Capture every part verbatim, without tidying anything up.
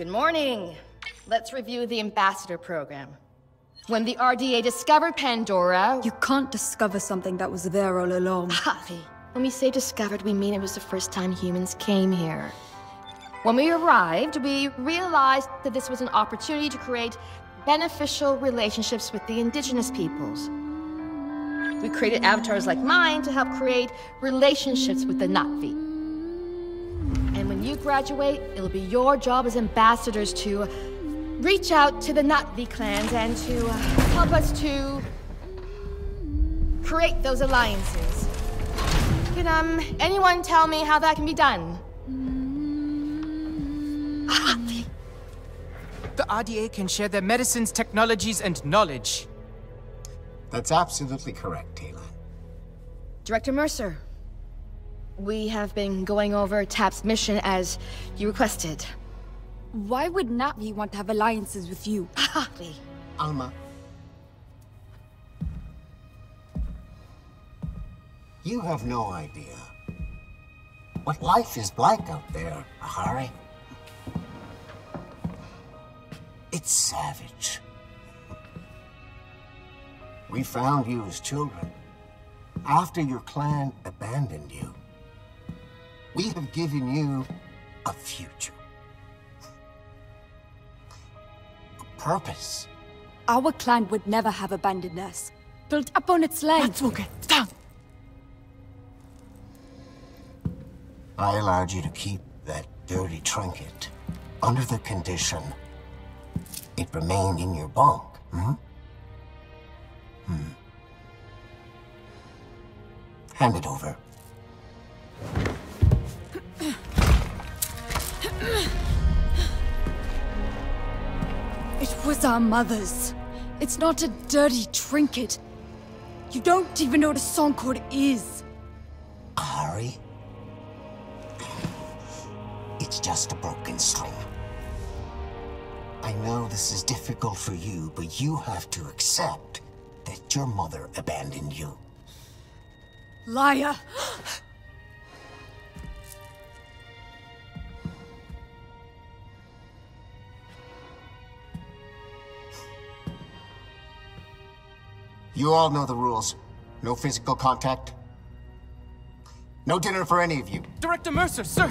Good morning. Let's review the ambassador program. When the R D A discovered Pandora... You can't discover something that was there all along. Holly, when we say discovered, we mean it was the first time humans came here. When we arrived, we realized that this was an opportunity to create beneficial relationships with the indigenous peoples. We created avatars like mine to help create relationships with the Na'vi. And when you graduate, it'll be your job as ambassadors to reach out to the Na'vi clans and to uh, help us to create those alliances. Can um anyone tell me how that can be done? The R D A can share their medicines, technologies, and knowledge. That's absolutely correct, Taylor. Director Mercer, we have been going over TAP's mission as you requested. Why would Na'vi want to have alliances with you? Holly. Alma. You have no idea what life is like out there, Ahari. It's savage. We found you as children after your clan abandoned you. We have given you a future. A purpose. Our clan would never have abandoned us. Built up on its land. I allowed you to keep that dirty trinket under the condition it remained in your bunk, hmm? Hmm. Hand it over. It was our mother's. It's not a dirty trinket. You don't even know what a song chord is. Ahari? It's just a broken string. I know this is difficult for you, but you have to accept that your mother abandoned you. Liar! You all know the rules. No physical contact. No dinner for any of you. Director Mercer, sir!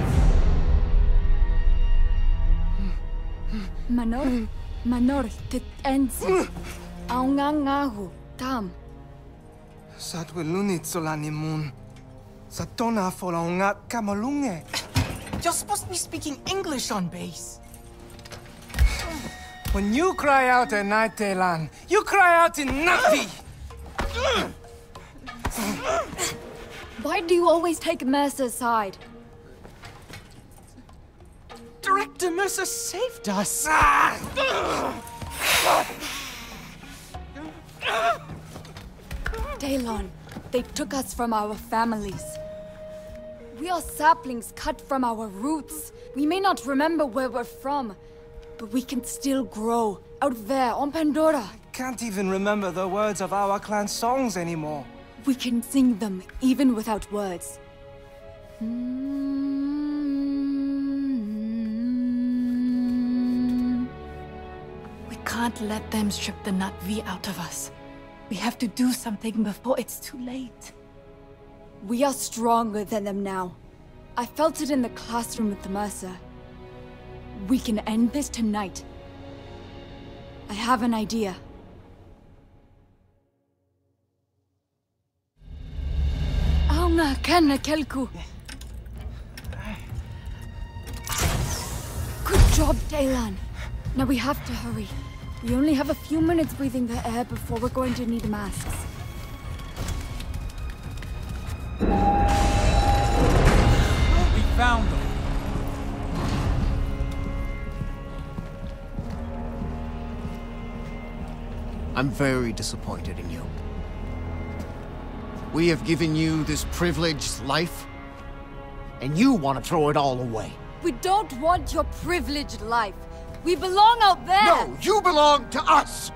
Manor, manor, tit enzi. Aungangahu, tam. Satwilunit solanimun. Satona folaungat kamalunge. You're supposed to be speaking English on base. When you cry out at night, Telan, you cry out in Na'vi! Why do you always take Mercer's side? Director Mercer saved us. Daylon, they took us from our families. We are saplings cut from our roots. We may not remember where we're from, but we can still grow out there on Pandora. Can't even remember the words of our clan songs anymore. We can sing them even without words. We can't let them strip the Na'vi out of us. We have to do something before it's too late. We are stronger than them now. I felt it in the classroom with the Mercer. We can end this tonight. I have an idea. Aunga kana kelku. Good job, Daylan. Now we have to hurry. We only have a few minutes breathing the air before we're going to need masks. We found them. I'm very disappointed in you. We have given you this privileged life, and you want to throw it all away. We don't want your privileged life. We belong out there! No, you belong to us!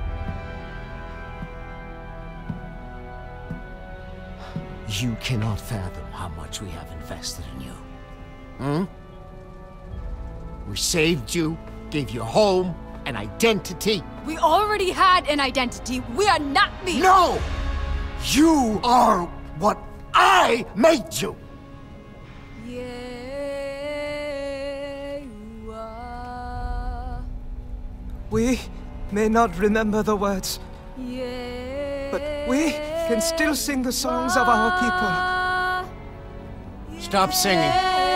You cannot fathom how much we have invested in you. Hmm? We saved you, gave you a home, an identity. We already had an identity. We are not me. No! You are what I made you! Yeah, you are. We may not remember the words, Yeah. but we can still sing the songs of our people. Stop singing.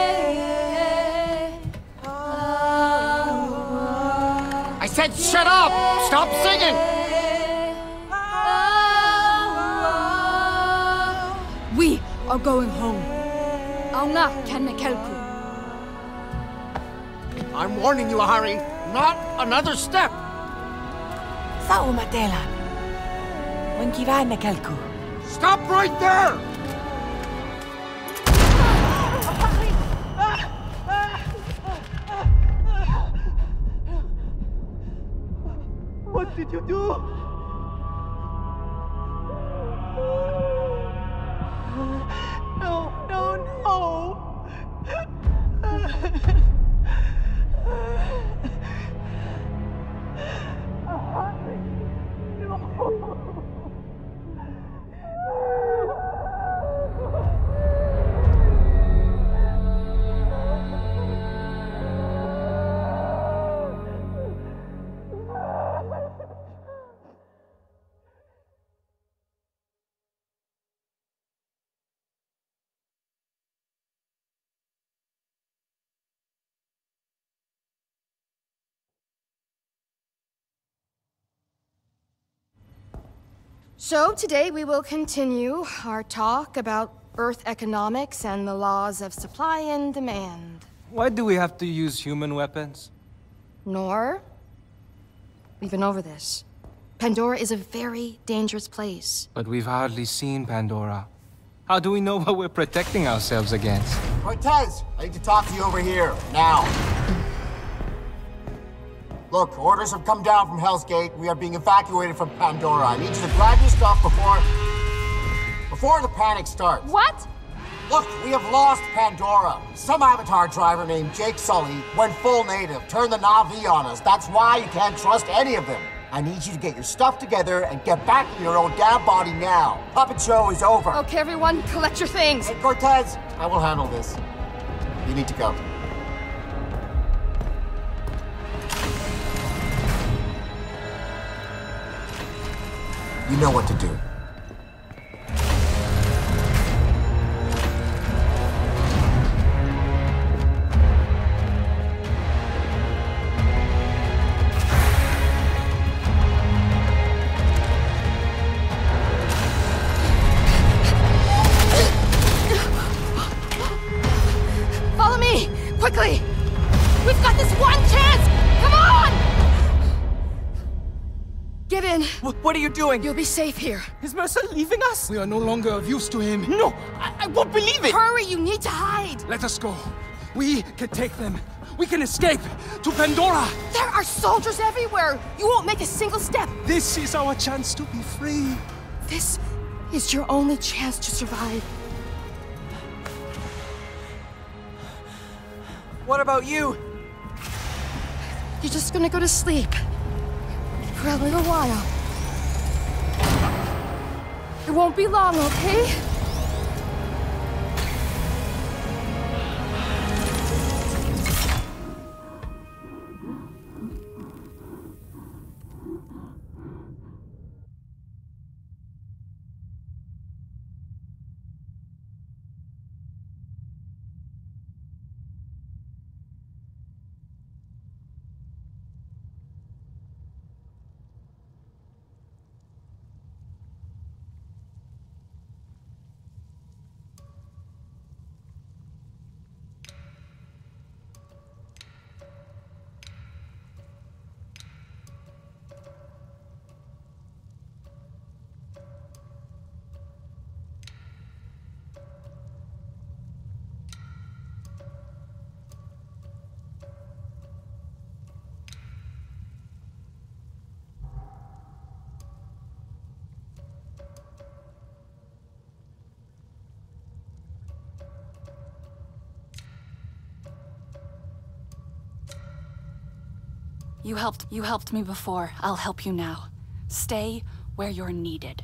I said shut up! Stop singing! We are going home. Aunga kan mekelku. I'm warning you, Harry. Not another step! Sao Matelan. Wankiran na kalku. Stop right there! What did you do? No, no, no! So today we will continue our talk about Earth economics and the laws of supply and demand. Why do we have to use human weapons? Nor, we've been over this. Pandora is a very dangerous place. But we've hardly seen Pandora. How do we know what we're protecting ourselves against? Cortez, I need to talk to you over here, now. Look, orders have come down from Hell's Gate. We are being evacuated from Pandora. I need you to grab your stuff before... before the panic starts. What? Look, we have lost Pandora. Some Avatar driver named Jake Sully went full native, turned the Na'vi on us. That's why you can't trust any of them. I need you to get your stuff together and get back in your own damn body now. Puppet show is over. Okay, everyone, collect your things. Hey, Cortez, I will handle this. You need to go. You know what to do. Follow me, quickly. We've got this one chance. Come on! Get in. What, what are you doing? You'll be safe here. Is Mercer leaving us? We are no longer of use to him. No, I, I won't believe it! Hurry, you need to hide. Let us go. We can take them. We can escape to Pandora. There are soldiers everywhere. You won't make a single step. This is our chance to be free. This is your only chance to survive. What about you? You're just gonna go to sleep. For a little while. It won't be long, okay? You helped, you helped me before. I'll help you now. Stay where you're needed.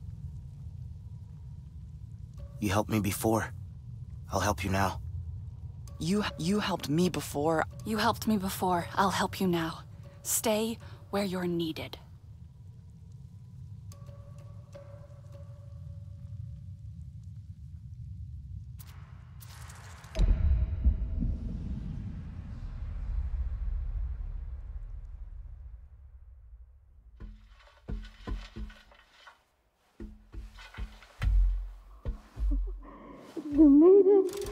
You helped me before. I'll help you now. You, you helped me before. You helped me before. I'll help you now. Stay where you're needed. You made it.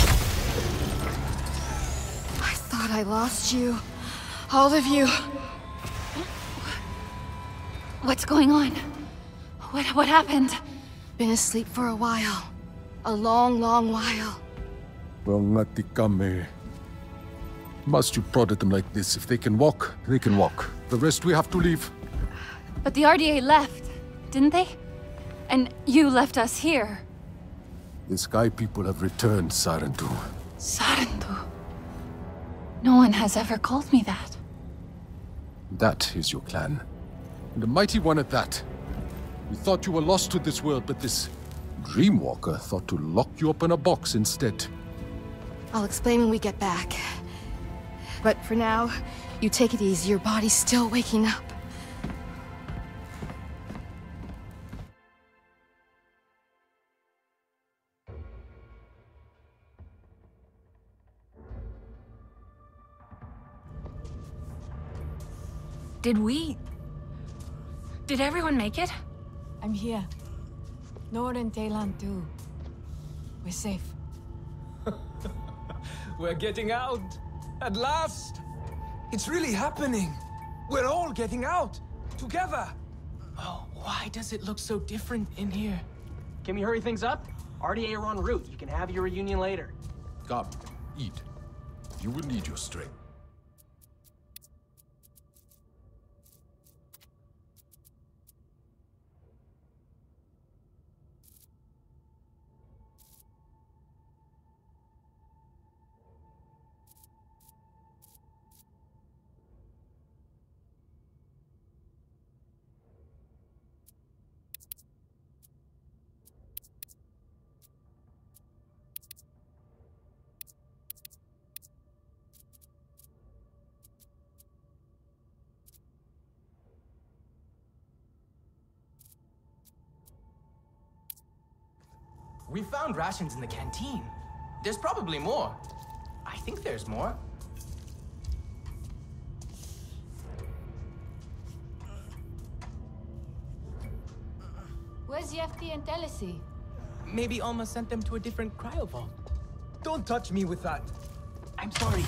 I thought I lost you. All of you. What's going on? What, what happened? Been asleep for a while. A long, long while. Well, Natikame. Must you prod at them like this? If they can walk, they can walk. The rest we have to leave. But the R D A left, didn't they? And you left us here. The Sky people have returned, Sarentu. Sarentu? No one has ever called me that. That is your clan. And a mighty one at that. You thought you were lost to this world, but this Dreamwalker thought to lock you up in a box instead. I'll explain when we get back. But for now, you take it easy. Your body's still waking up. Did we... Did everyone make it? I'm here. Nord and Taelan too. We're safe. We're getting out! At last! It's really happening! We're all getting out! Together! Oh, why does it look so different in here? Can we hurry things up? R D A are en route. You can have your reunion later. Come, eat. You will need your strength. We found rations in the canteen. There's probably more. I think there's more. Where's Yefti and Telesi? Maybe Alma sent them to a different cryo vault. Don't touch me with that. I'm sorry.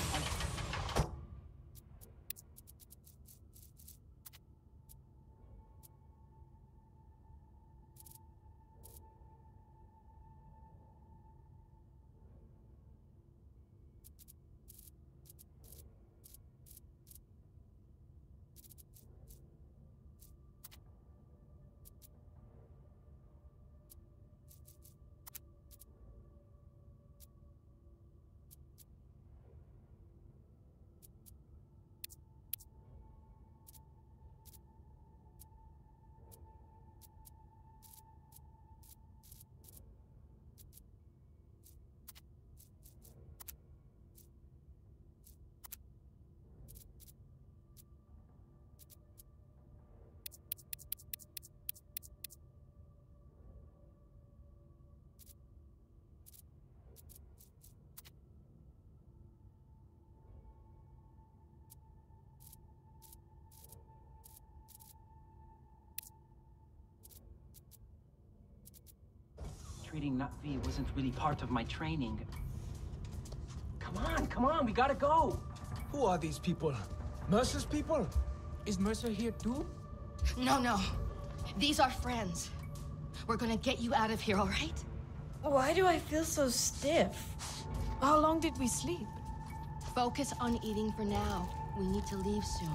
Treating Nut V wasn't really part of my training. Come on, come on, we gotta go! Who are these people? Mercer's people? Is Mercer here too? No, no. These are friends. We're gonna get you out of here, all right? Why do I feel so stiff? How long did we sleep? Focus on eating for now. We need to leave soon.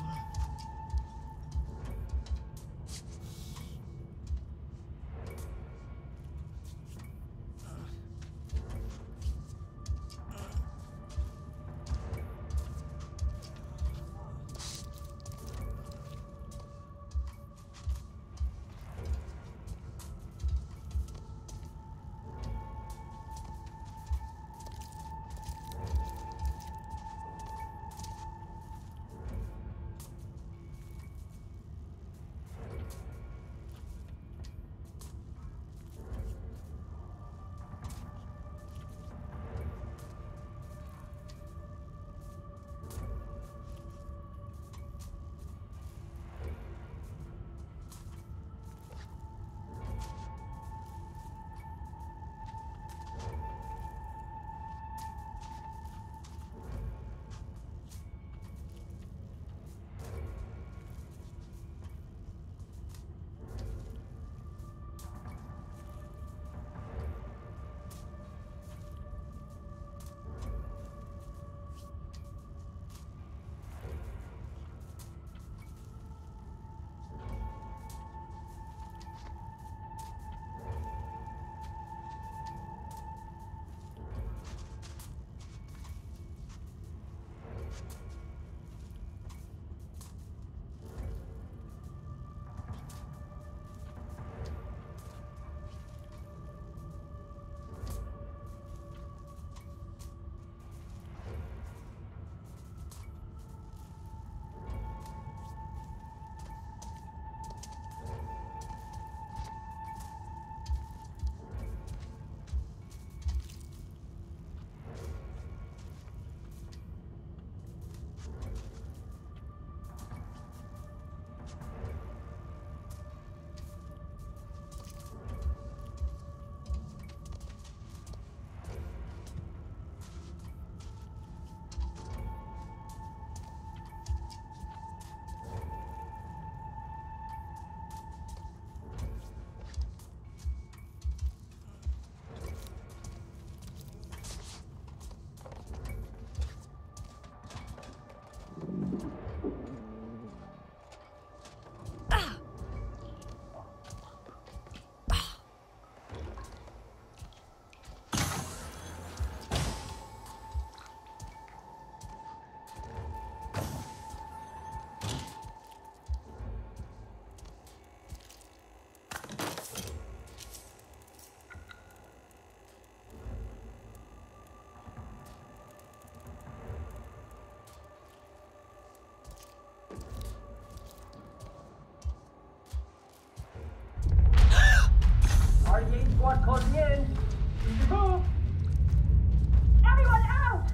squad closing in. Move! Everyone out!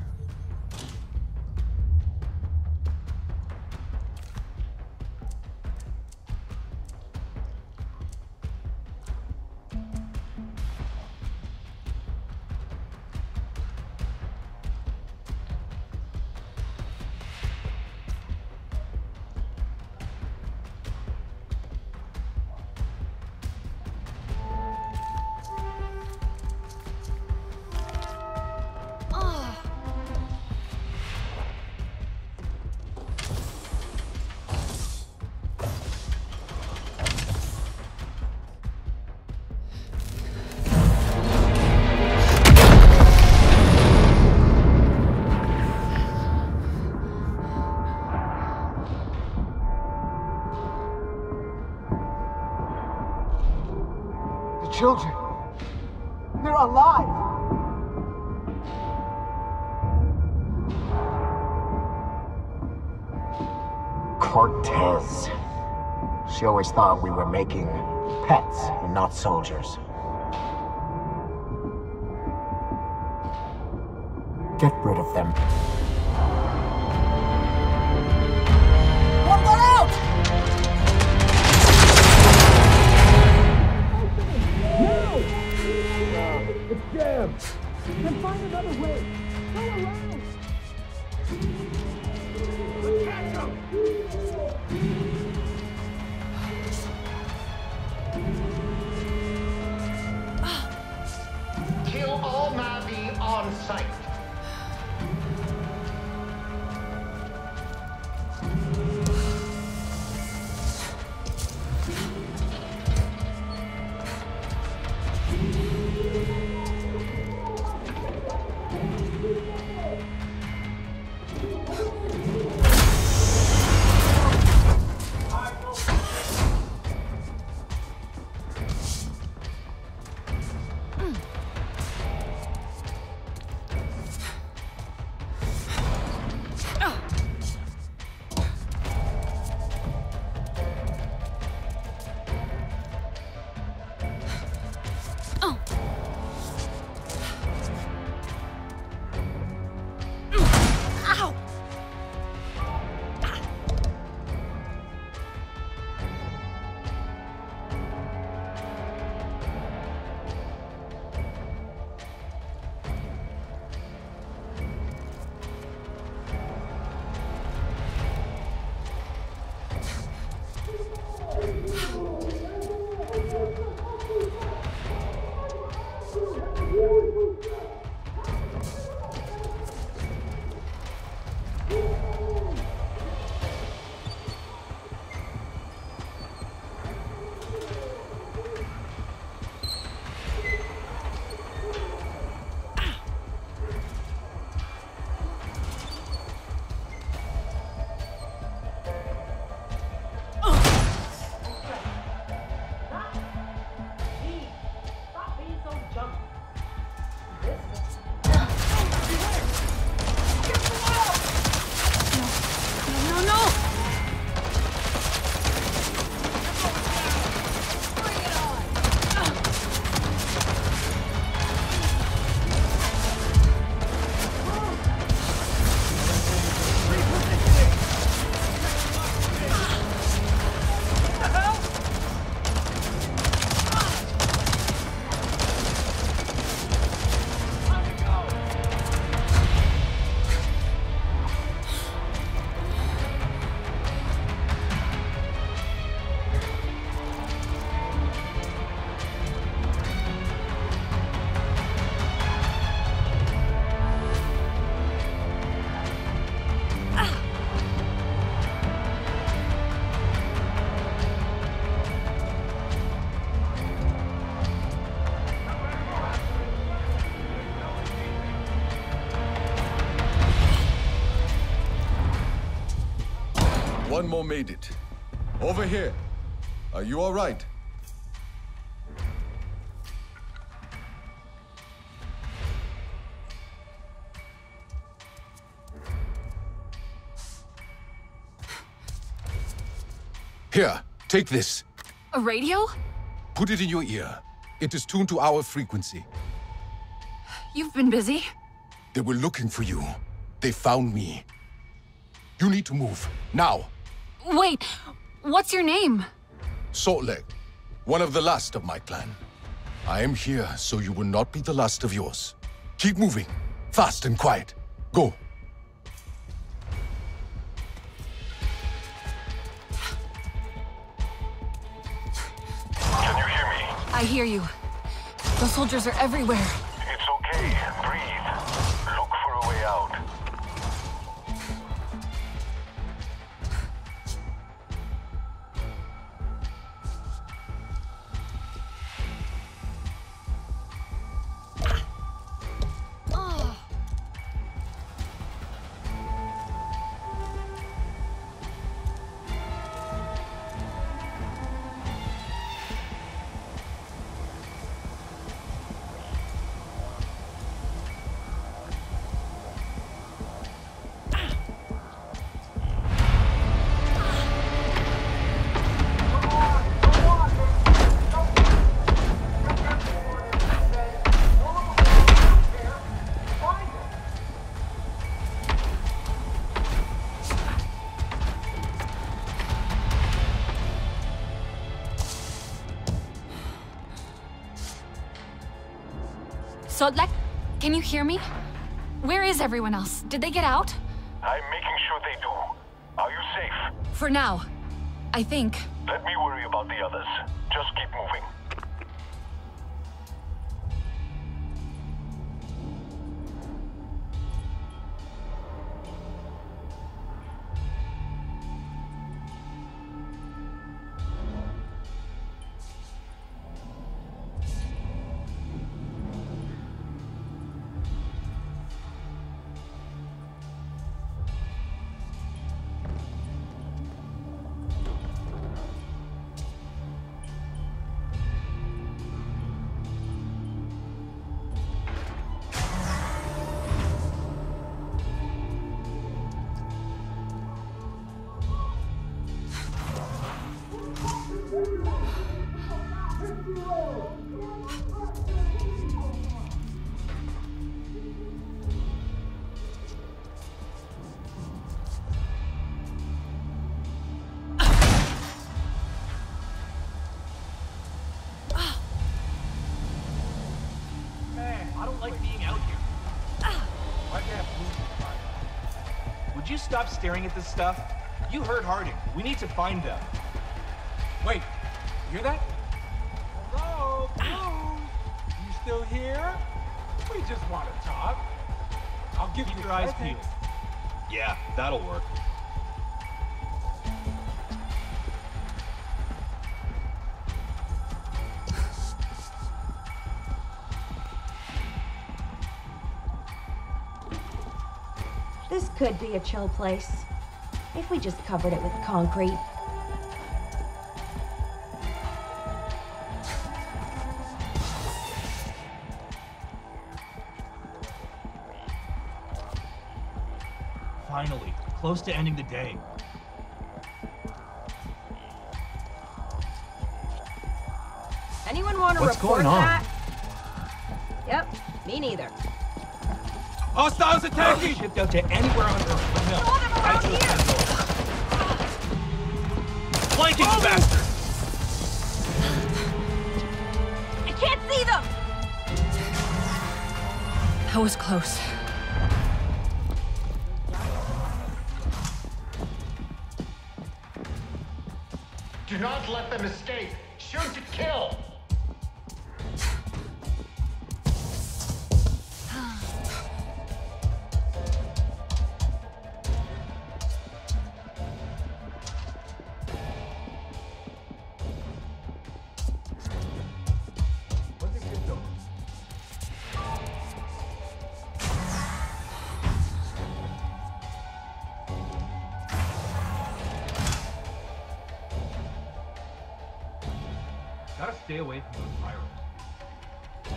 Children, they're alive! Cortez. She always thought we were making pets and not soldiers. Get rid of them. One got out! It's jammed! Then find another way! Go around! Let's catch him! Kill all Navi on sight. One more made it. Over here. Are you all right? Here, take this. A radio? Put it in your ear. It is tuned to our frequency. You've been busy. They were looking for you. They found me. You need to move, now. Wait, what's your name? Saltleg, one of the last of my clan. I am here so you will not be the last of yours. Keep moving, fast and quiet. Go. Can you hear me? I hear you. The soldiers are everywhere. It's okay. Breathe. Look for a way out. Saltleg, can you hear me? Where is everyone else? Did they get out? I'm making sure they do. Are you safe? For now, I think. Let me worry about the others. Just keep moving. Would you stop staring at this stuff? You heard Harding. We need to find them. Wait, you hear that? Hello, Blue? You still here? We just want to talk. I'll give Keep you your eyes present. peeled. Yeah, that'll work. This could be a chill place, if we just covered it with concrete. Finally, close to ending the day. Anyone want to What's report going on? that? Yep, me neither. Hostiles attacking! Shipped out to anywhere on Earth. But no. Saw them around I chose here! Pandora. Flanking bastard! I can't see them! That was close. Do not let them escape. Shoot to kill. Gotta stay away from those pirates.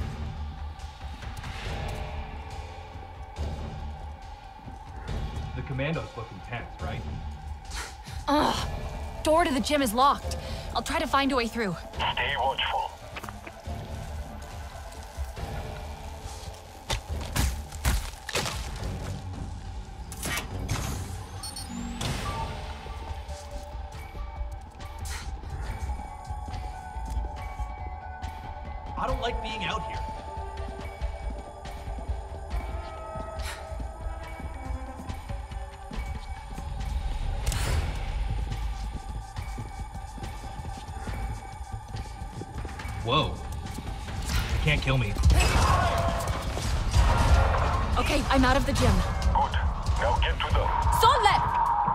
The commandos look intense, right? Ugh. Door to the gym is locked. I'll try to find a way through. Stay watchful. I don't like being out here. Whoa. You can't kill me. Okay, I'm out of the gym. Good. Now get to the... Solek!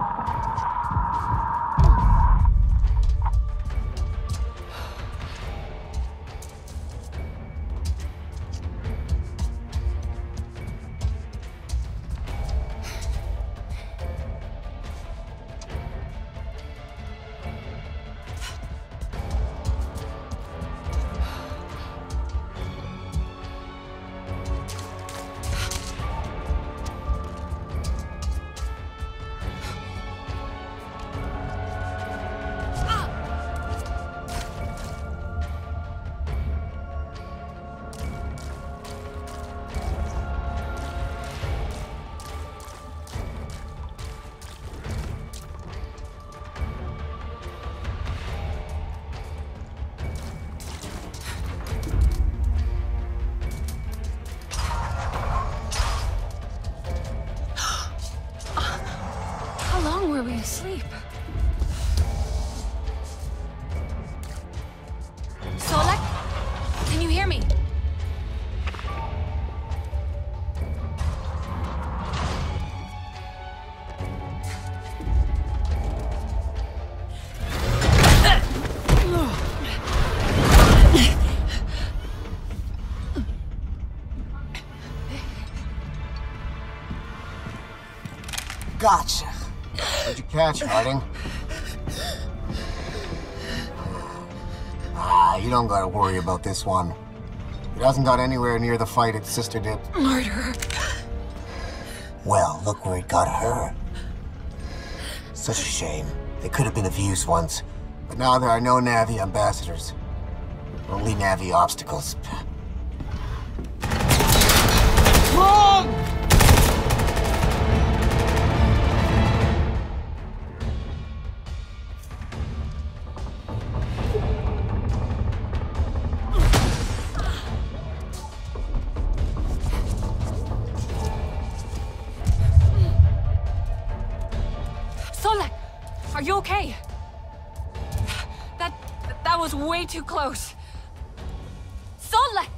Were we asleep? Solek? Can you hear me? Gotcha. What'd you catch, Harding? Ah, you don't gotta worry about this one. It hasn't got anywhere near the fight its sister did. Murderer. Well, look where it got her. Such a shame. They could have been of use once, but now there are no Navi ambassadors. Only Navi obstacles. Wrong! Are you okay? That... that was way too close. Solek!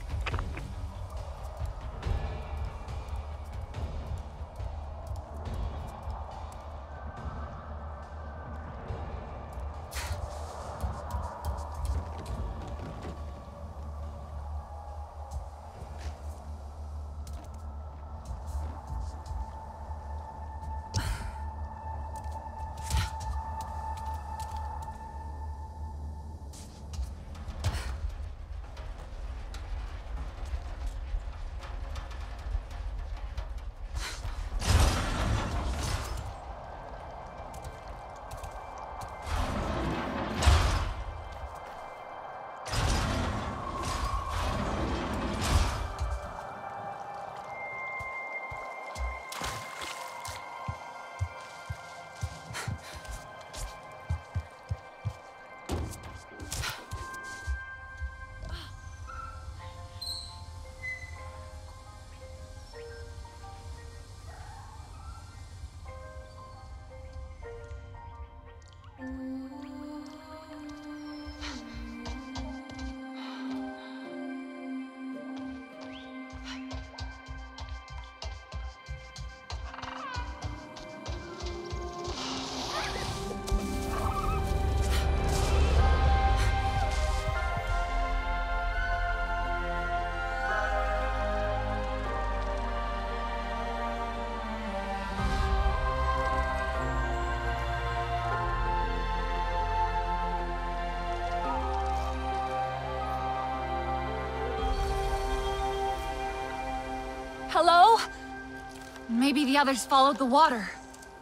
Hello? Maybe the others followed the water.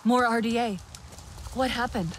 More R D A. What happened?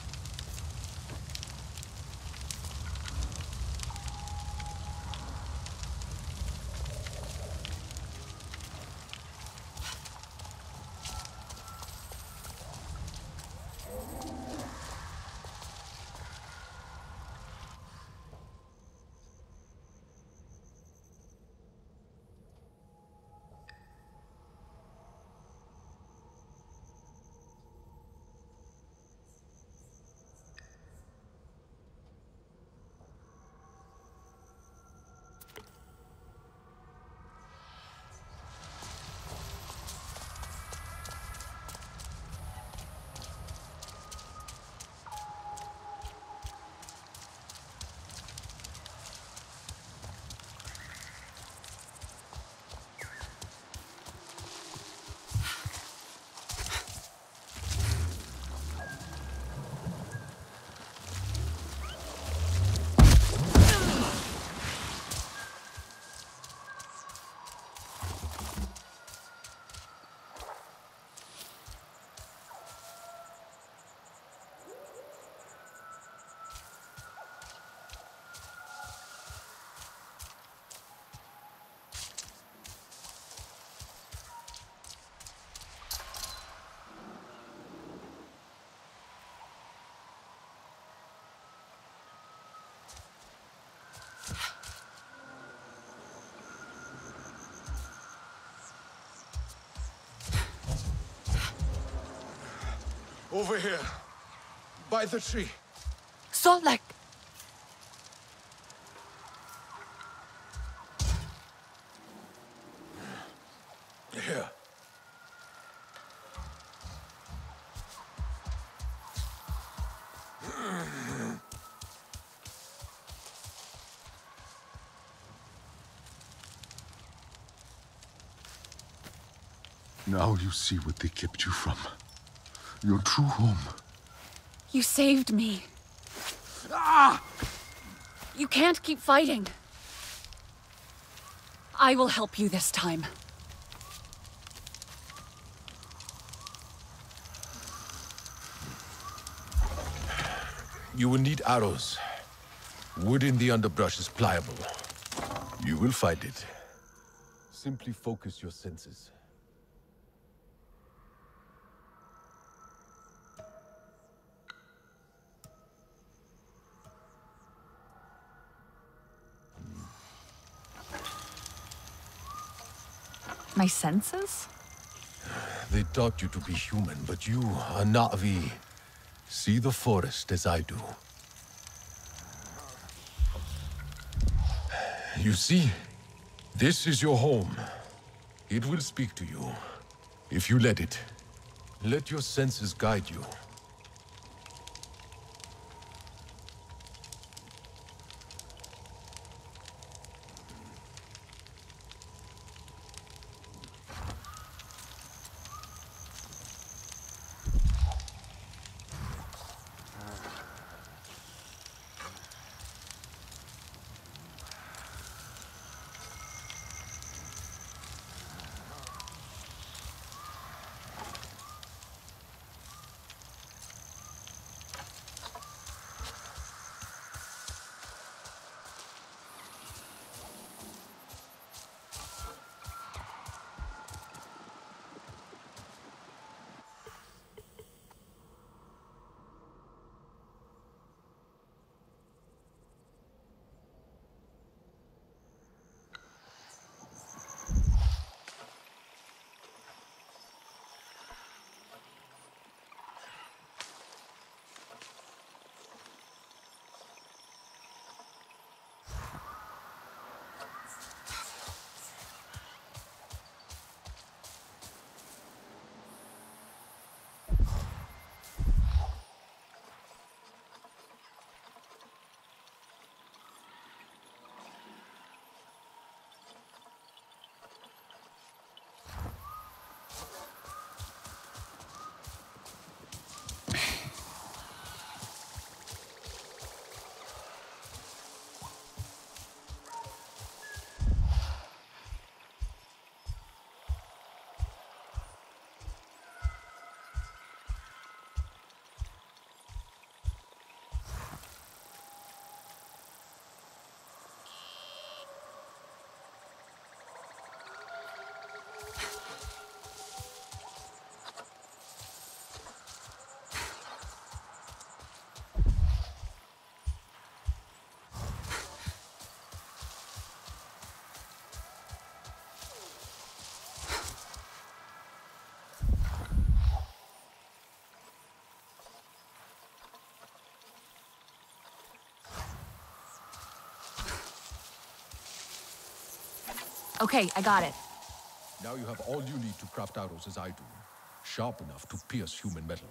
Over here. By the tree. Solek! Here. Now you see what they kept you from. Your true home. You saved me. Ah! You can't keep fighting. I will help you this time. You will need arrows. Wood in the underbrush is pliable. You will find it. Simply focus your senses. My senses? They taught you to be human, but you are Na'vi. See the forest as I do. You see, this is your home. It will speak to you, if you let it. Let your senses guide you. Okay, I got it. Now you have all you need to craft arrows as I do. Sharp enough to pierce human metal.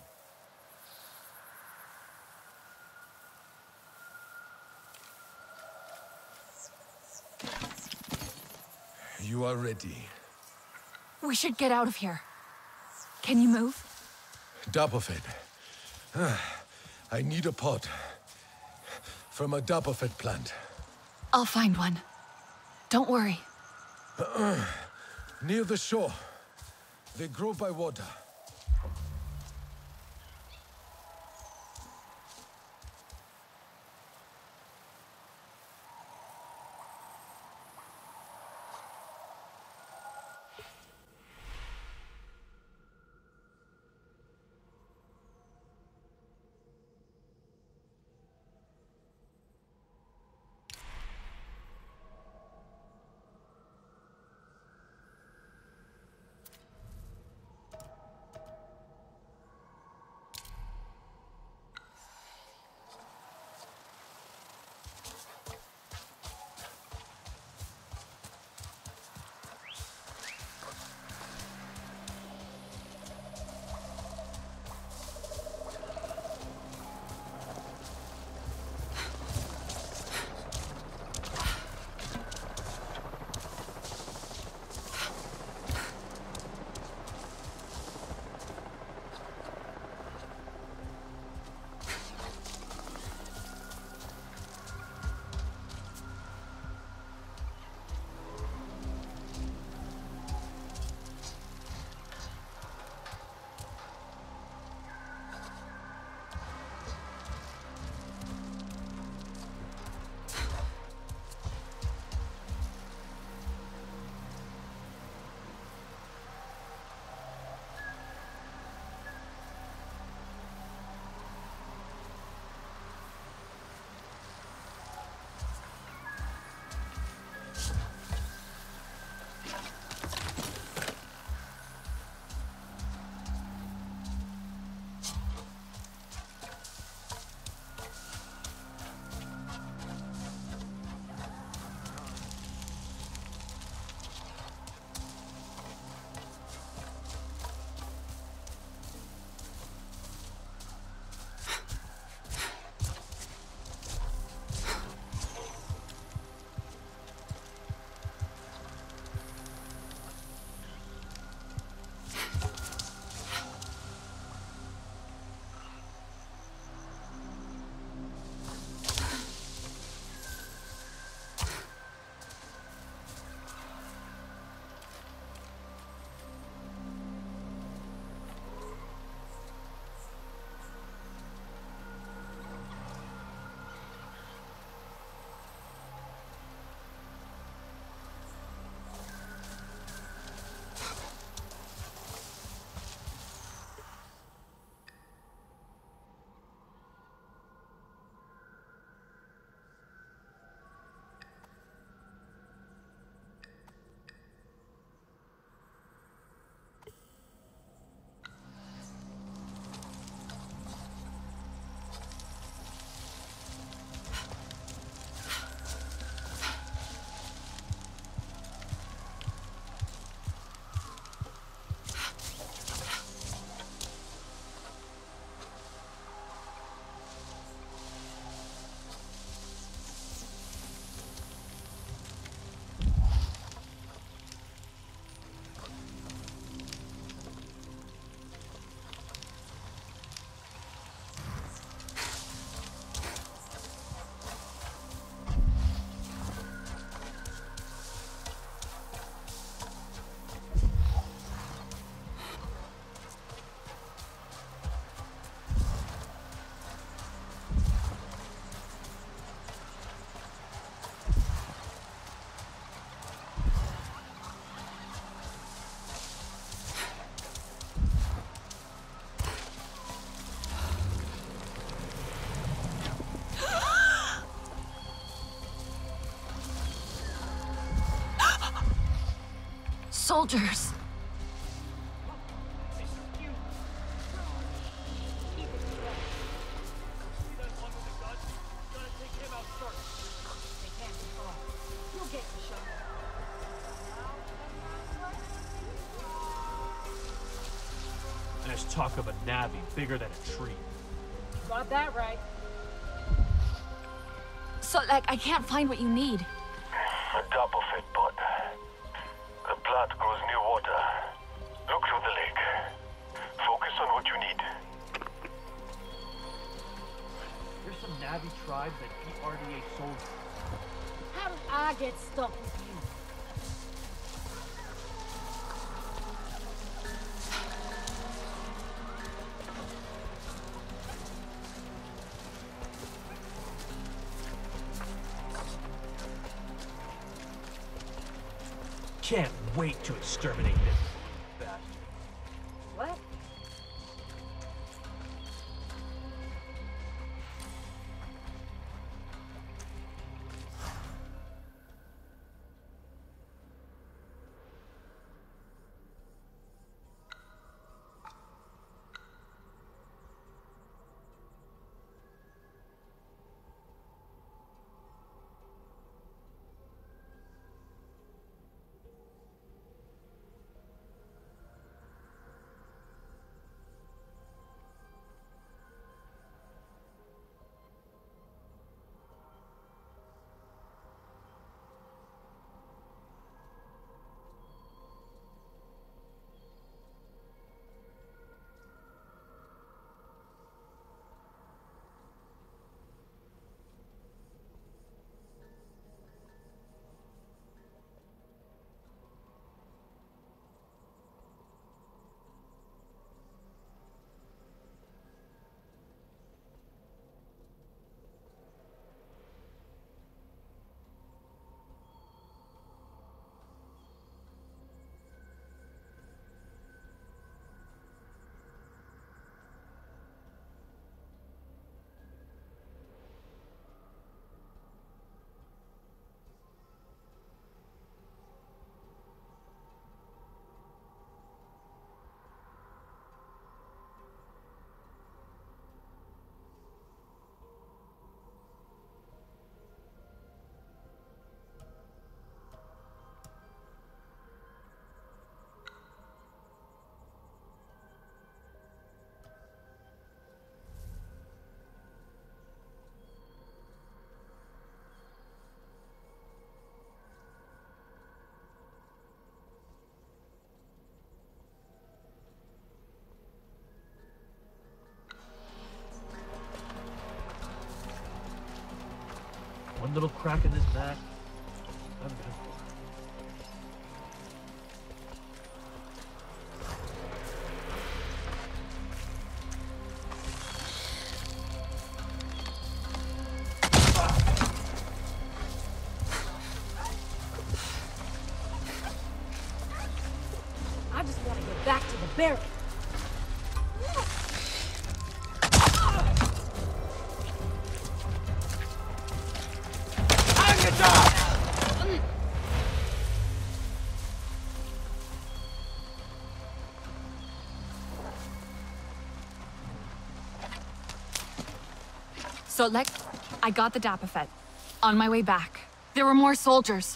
You are ready. We should get out of here. Can you move? Dapperfed. I need a pot. From a Dapperfed plant. I'll find one. Don't worry. Uh, near the shore. They grow by water. Soldiers! Talk of a Navi bigger than a tree. Got that right. So, like, I can't find what you need. A drop of it, bud. The plant grows near water. Look through the lake. Focus on what you need. There's some Navi tribes that beat R D A soldiers. How did I get stuck with you? Can't wait to exterminate this bastard. What? One little crack in this back, I'm good for. I just want to get back to the barrel. So, like, I got the Dapafet. On my way back, there were more soldiers.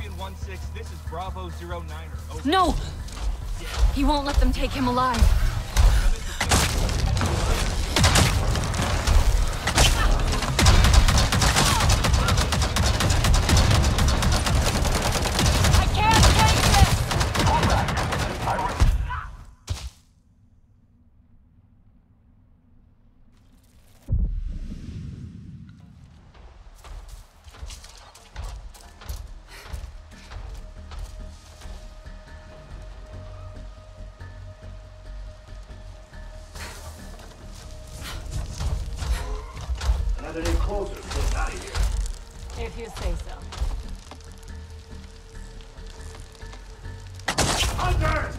Upsiren one six, this is Bravo zero niner. Over. No! He won't let them take him alive. Not any closer to getting out of here. If you say so. Hunter!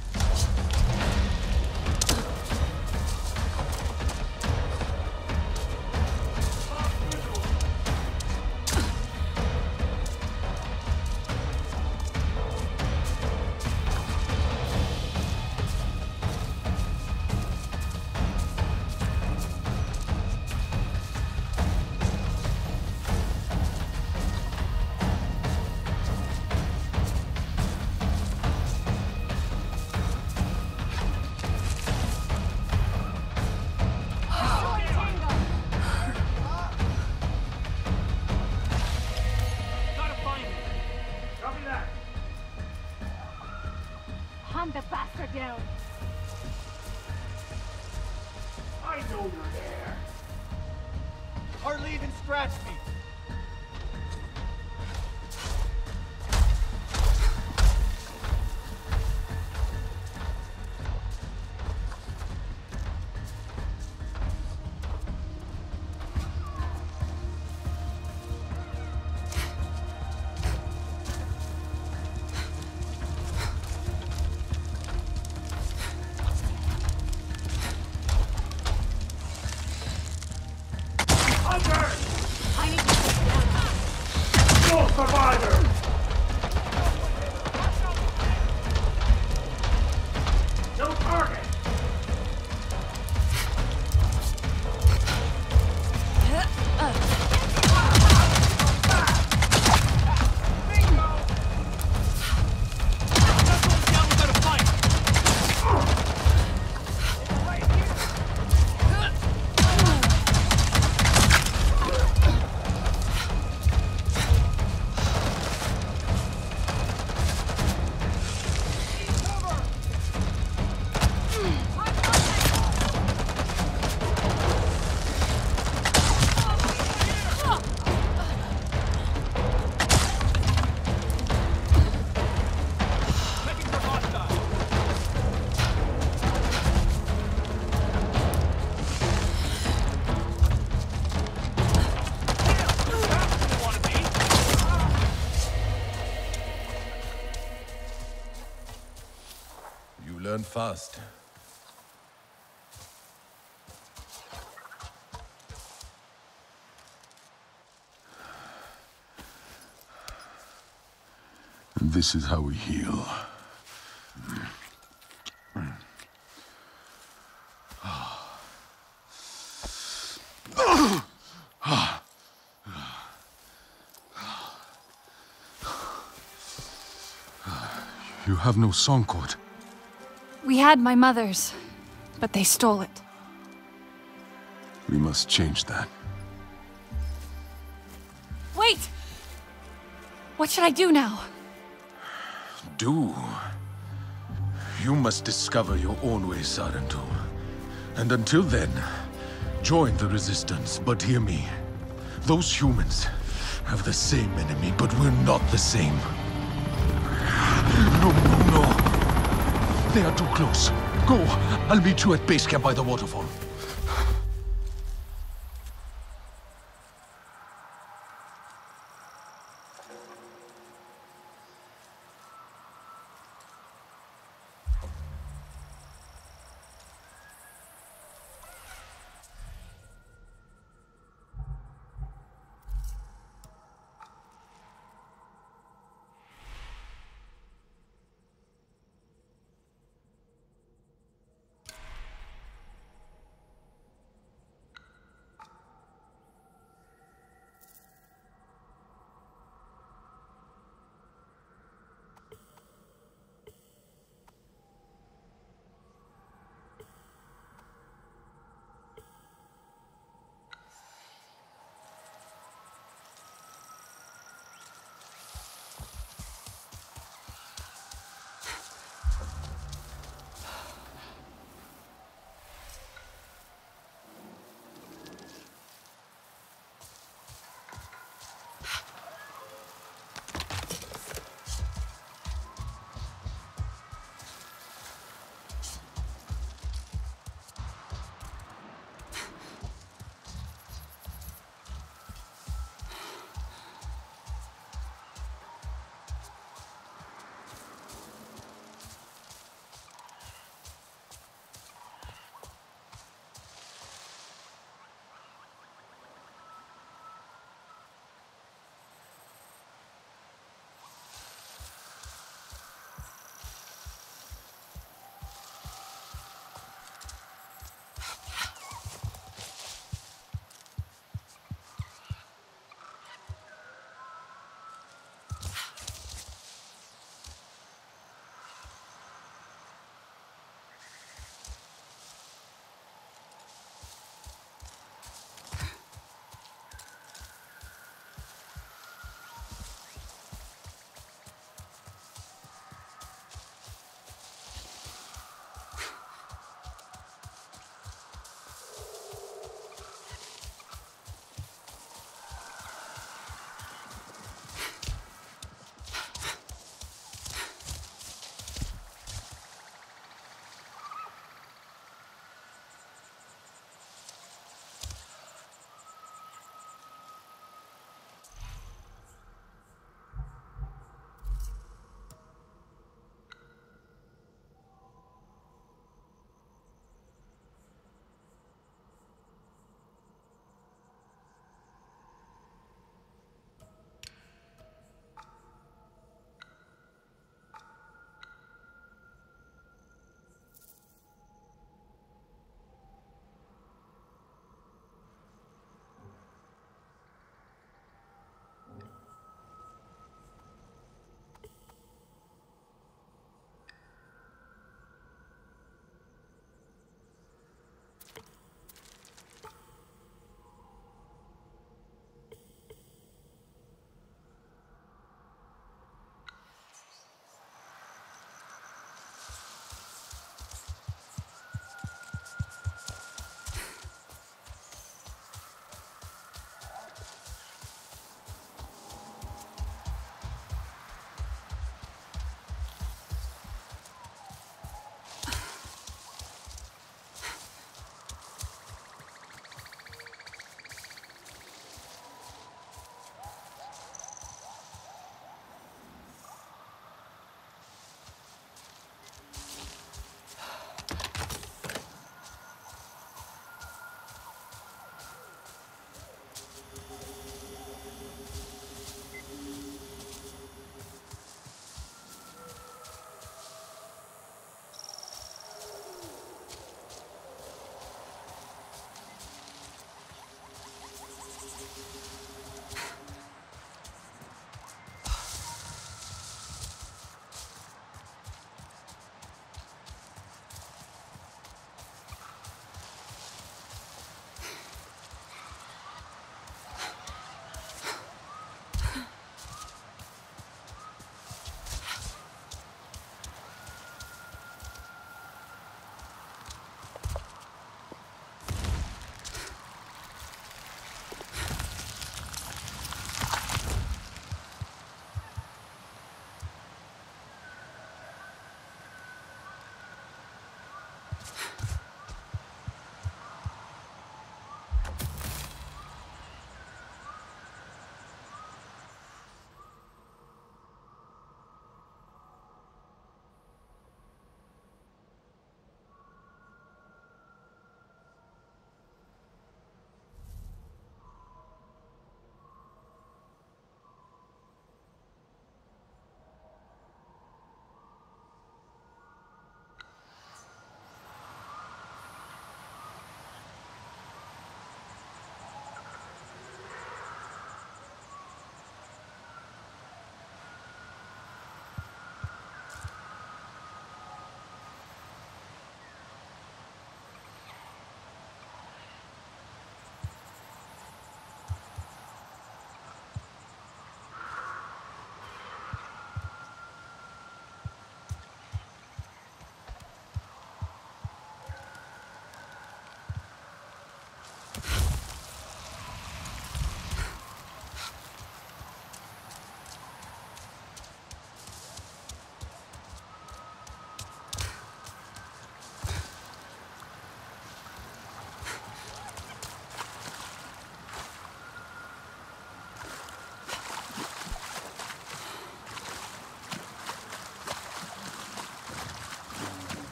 Hunt the bastard down. I know you're there. Hardly even scratched me. I need to no survivor! No target! Learn fast. And this is how we heal. You have no song cord. We had my mother's, but they stole it. We must change that. Wait! What should I do now? Do? You must discover your own way, Sarentu. And until then, join the Resistance. But hear me. Those humans have the same enemy, but we're not the same. No, no, no. They are too close. Go. I'll meet you at base camp by the waterfall.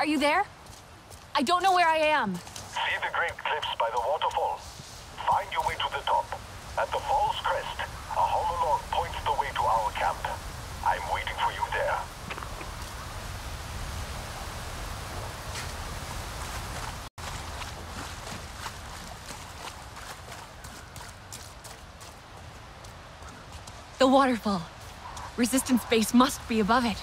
you there? I don't know where I am. See the great cliffs by the waterfall? Find your way to the top. At the fall's crest, a hollow log points the way to our camp. I'm waiting for you there. The waterfall. Resistance base must be above it.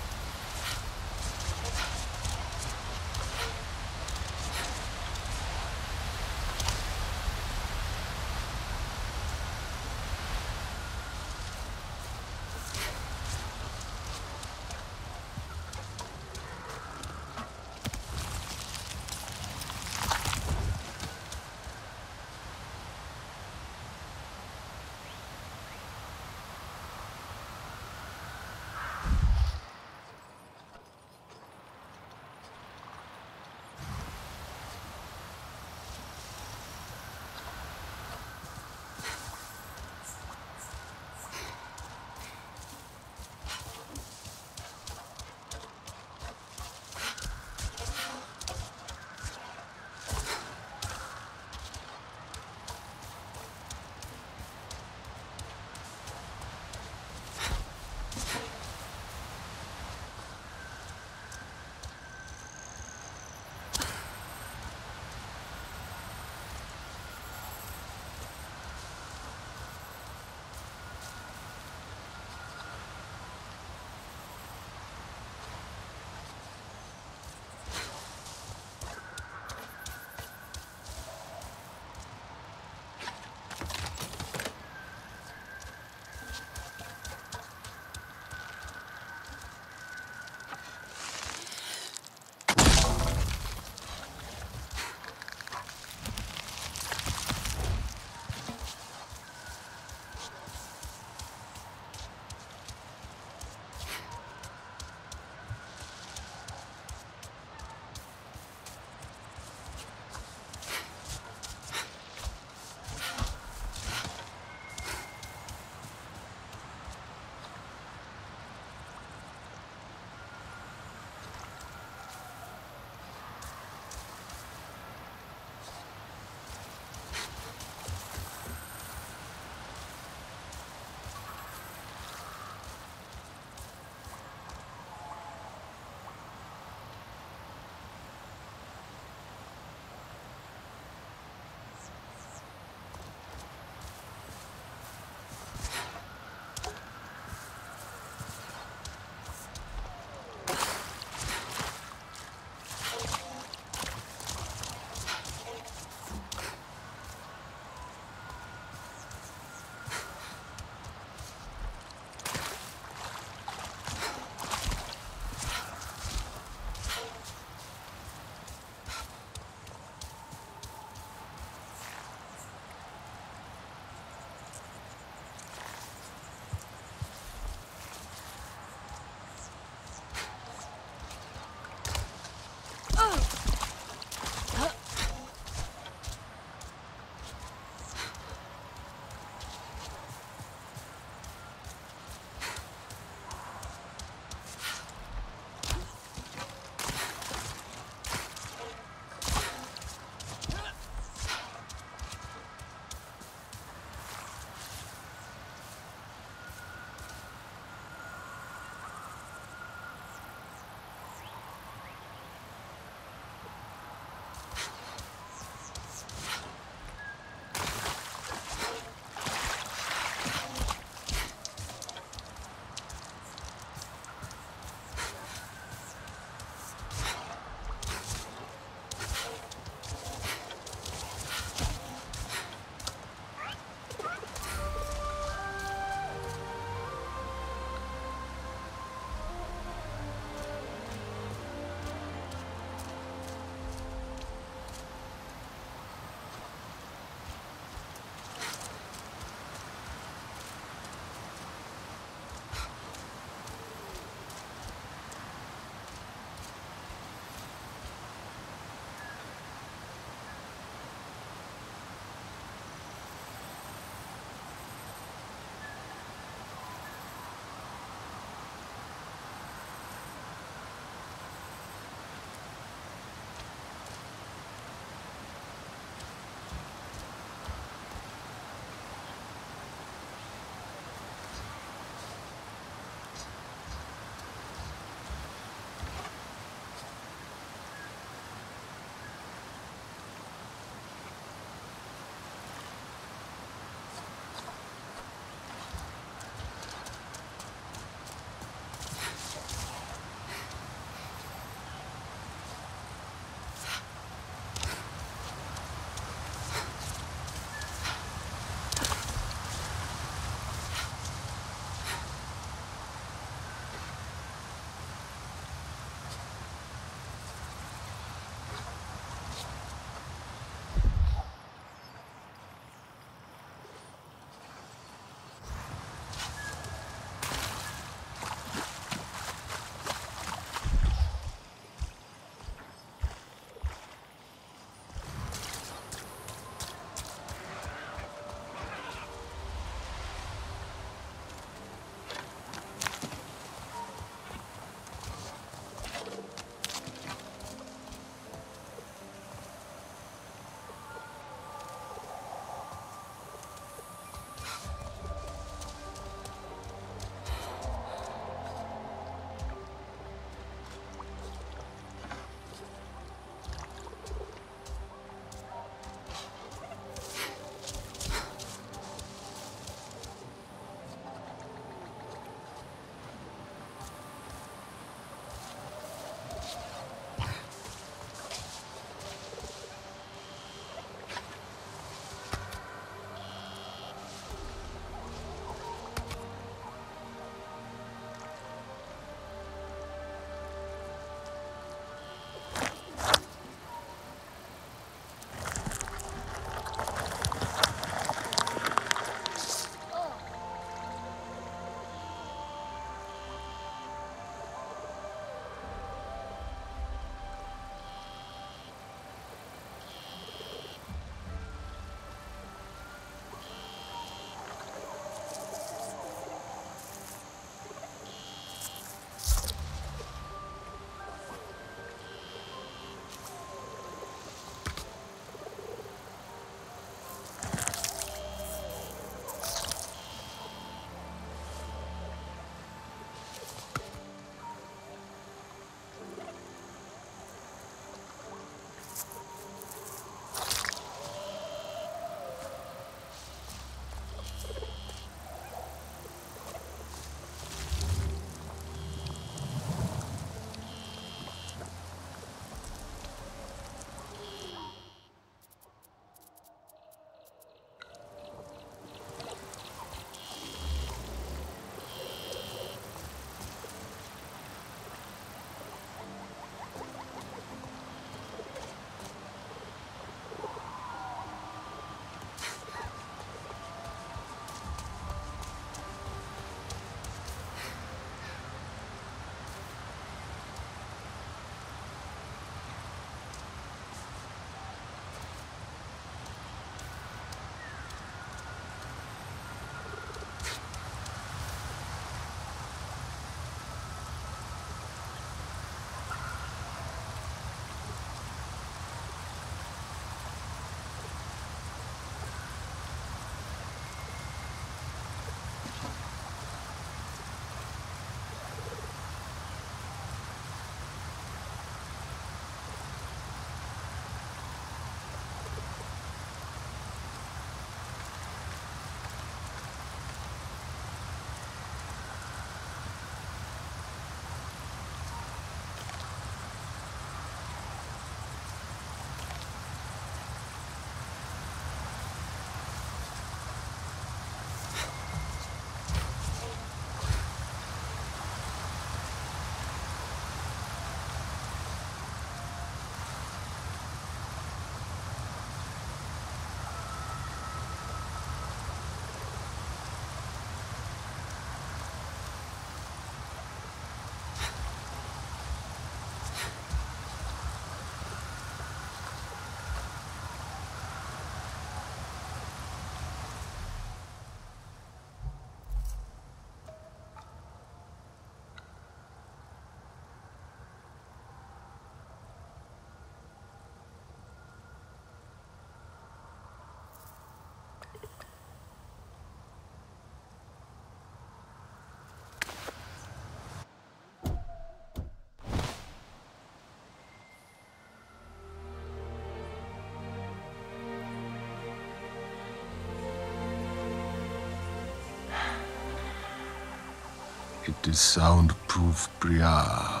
It is soundproof, Bria.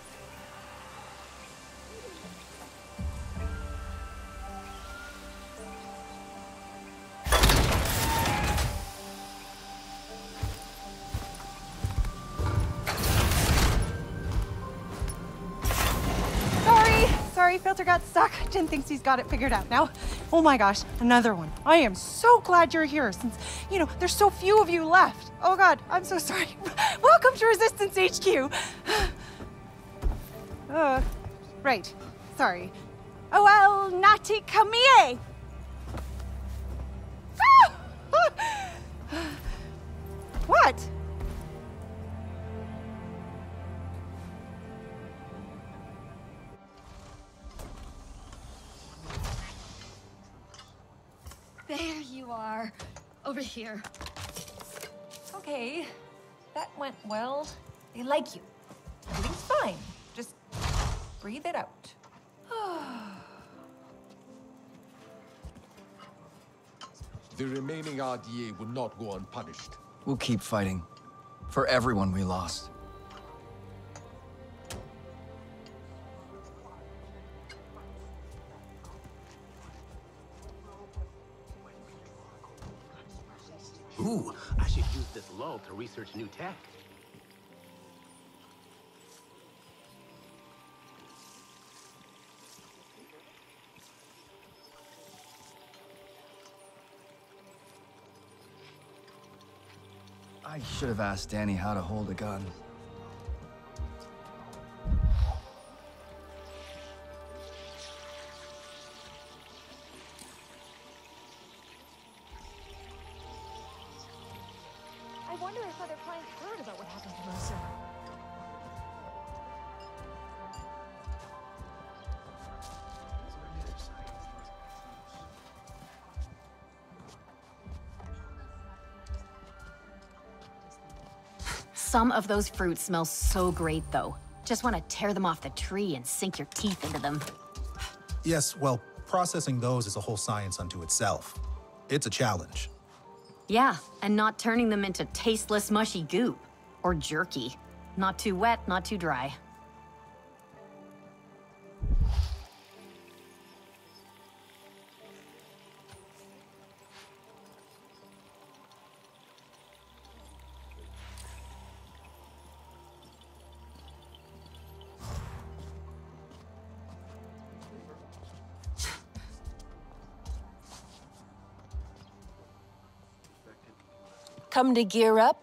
Sorry, filter got stuck. Jin thinks he's got it figured out now. Oh my gosh, another one. I am so glad you're here since, you know, there's so few of you left. Oh god, I'm so sorry. Welcome to Resistance H Q. uh, right, sorry. Oh well, Nati Kamie. What? There you are. Over here. Okay, that went well. They like you. Everything's fine. Just breathe it out. The remaining R D A will not go unpunished. We'll keep fighting. For everyone we lost. Ooh, I should use this lull to research new tech. I should have asked Danny how to hold a gun. I wonder if other clients heard about what happened to Mercer. Some of those fruits smell so great, though. Just want to tear them off the tree and sink your teeth into them. Yes, well, processing those is a whole science unto itself. It's a challenge. Yeah, and not turning them into tasteless, mushy goop. Or jerky. Not too wet, not too dry. Come to gear up?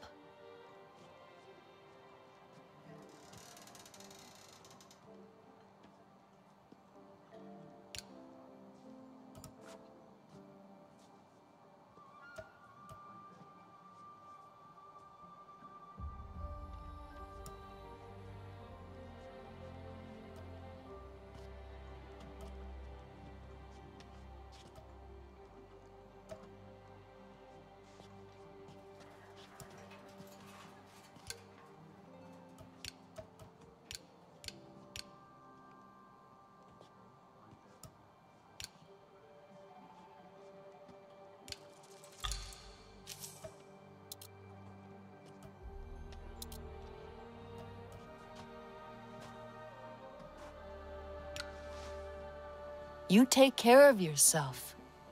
You take care of yourself.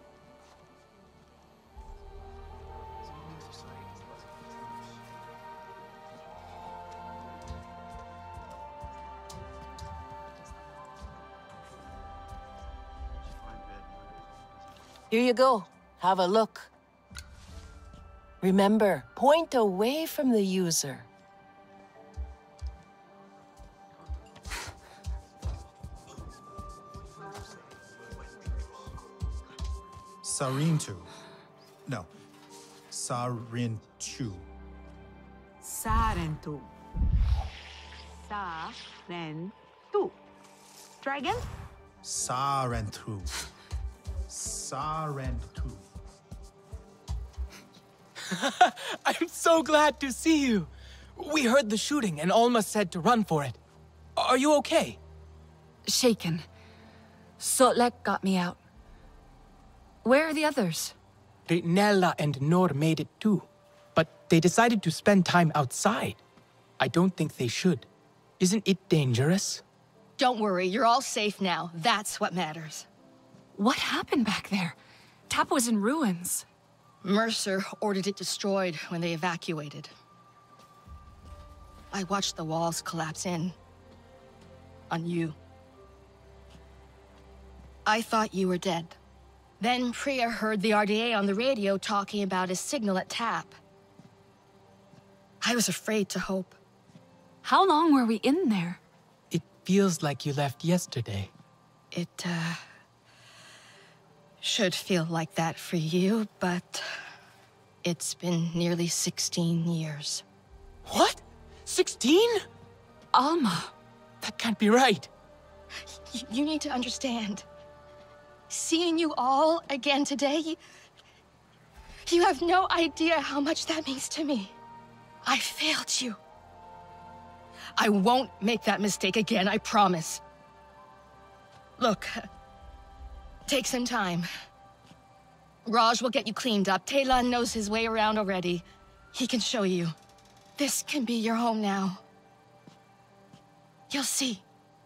Here you go. Have a look. Remember, point away from the user. Sarintu. No. Sarintu. Sarentu. Sa-ren-tu. Try again? Sarentu. Sarentu. I'm so glad to see you. We heard the shooting and Alma said to run for it. Are you okay? Shaken. Sotlek got me out. Where are the others? Nella and Nor made it too, but they decided to spend time outside. I don't think they should. Isn't it dangerous? Don't worry, you're all safe now. That's what matters. What happened back there? Tap was in ruins. Mercer ordered it destroyed when they evacuated. I watched the walls collapse in. On you. I thought you were dead. Then Priya heard the R D A on the radio talking about a signal at Tap. I was afraid to hope. How long were we in there? It feels like you left yesterday. It, uh... should feel like that for you, but... it's been nearly sixteen years. What? Sixteen? Alma. That can't be right. Y you need to understand. Seeing you all again today... you have no idea how much that means to me. I failed you. I won't make that mistake again, I promise. Look, take some time. Raj will get you cleaned up. Talon knows his way around already. He can show you. This can be your home now. You'll see.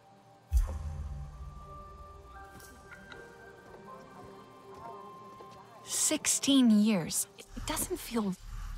Sixteen years. It doesn't feel...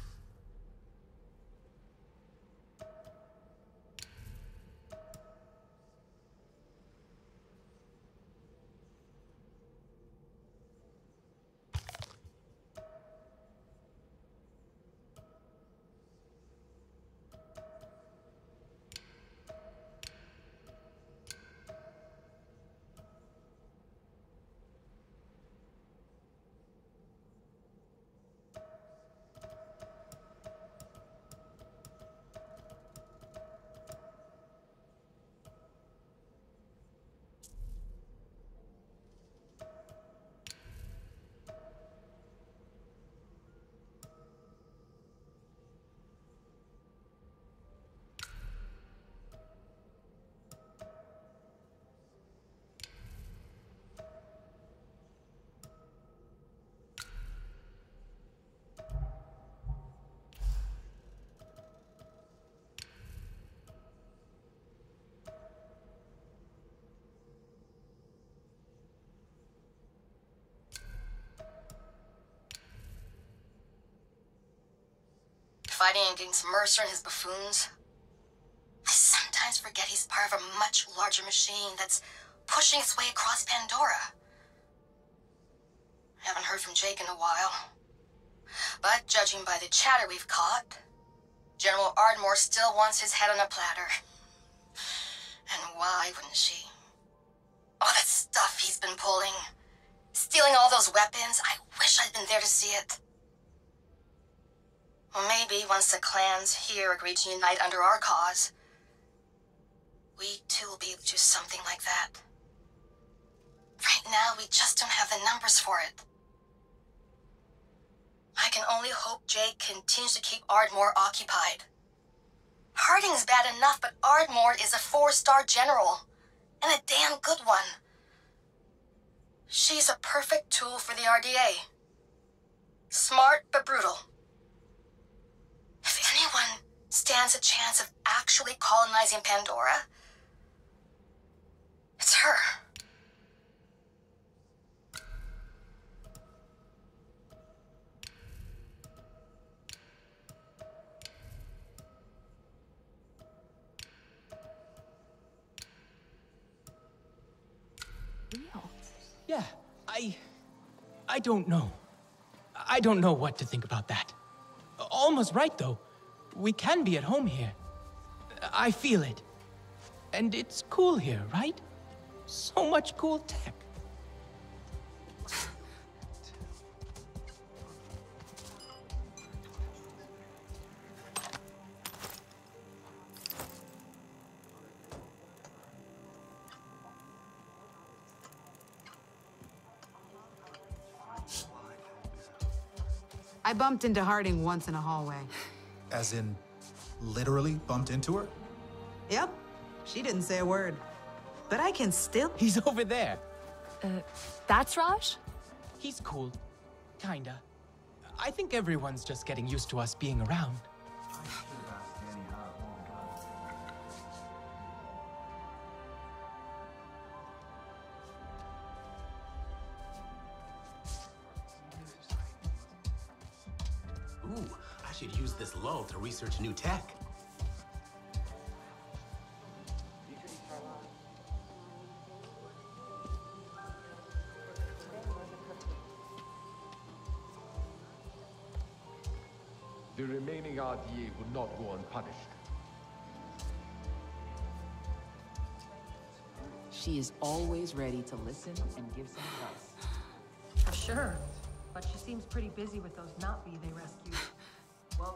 Fighting against Mercer and his buffoons. I sometimes forget he's part of a much larger machine that's pushing its way across Pandora. I haven't heard from Jake in a while. But judging by the chatter we've caught, General Ardmore still wants his head on a platter. And why wouldn't she? All that stuff he's been pulling. Stealing all those weapons. I wish I'd been there to see it. Well, maybe once the clans here agree to unite under our cause, we too will be able to do something like that. Right now, we just don't have the numbers for it. I can only hope Jake continues to keep Ardmore occupied. Harding's bad enough, but Ardmore is a four-star general, and a damn good one. She's a perfect tool for the R D A. Smart, but brutal. If anyone stands a chance of actually colonizing Pandora, it's her. Yeah, I... I don't know. I don't know what to think about that. Alma's right, though. We can be at home here. I feel it. And it's cool here, right? So much cool tech. I bumped into Harding once in a hallway. As in, literally bumped into her? Yep. She didn't say a word. But I can still... He's over there. Uh, that's Raj? He's cool. Kinda. I think everyone's just getting used to us being around. she'd use this lull to research new tech. The remaining R D A will not go unpunished. She is always ready to listen and give some advice. For sure. But she seems pretty busy with those Navi they rescued. Well,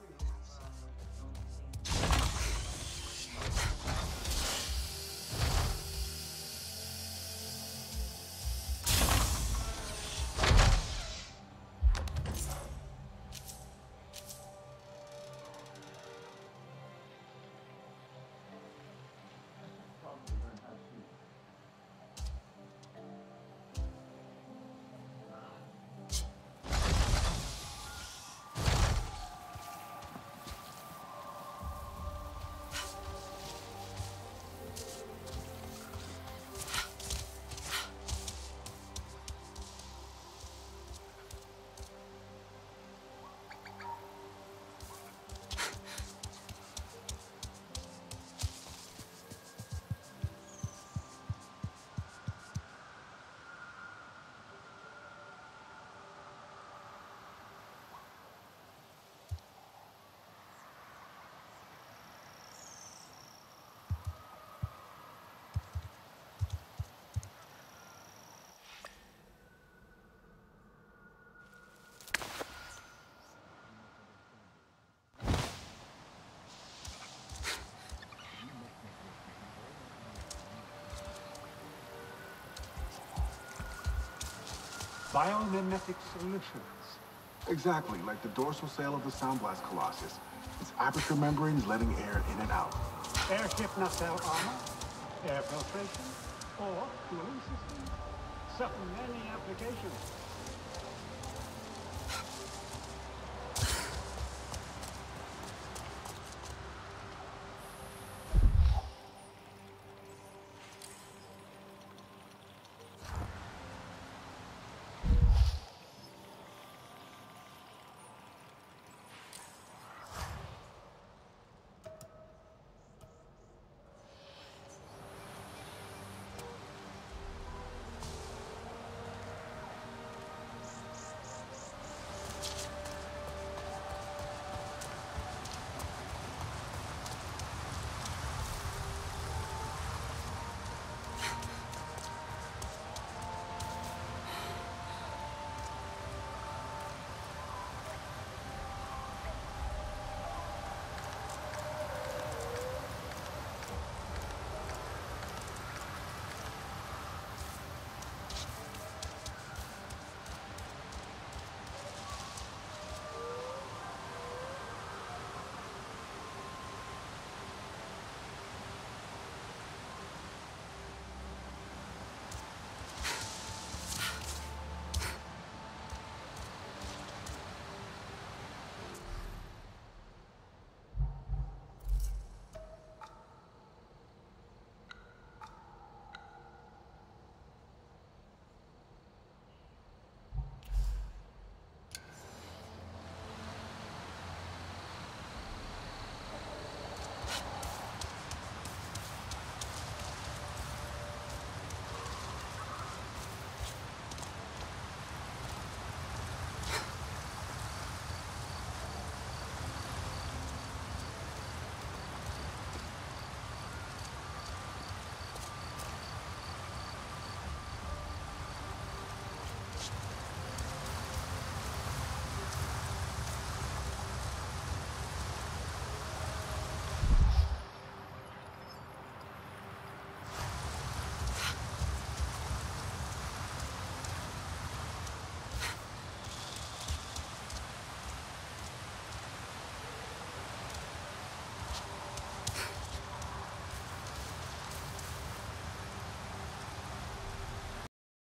Biomimetic solutions. Exactly, like the dorsal sail of the Sound Blast Colossus. Its aperture membrane is letting air in and out. Airship nacelle armor, air filtration, or cooling system. So many applications.